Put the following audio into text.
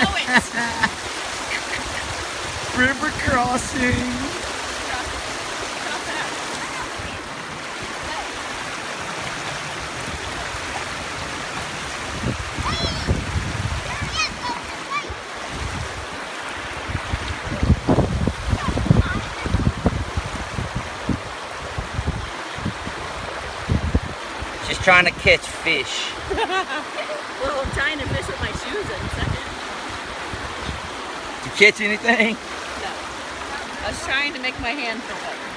know it. River crossing. She's trying to catch fish. Well, I'm tying a fish with my shoes in a second. Did you catch anything? No. I was trying to make my hand feel better.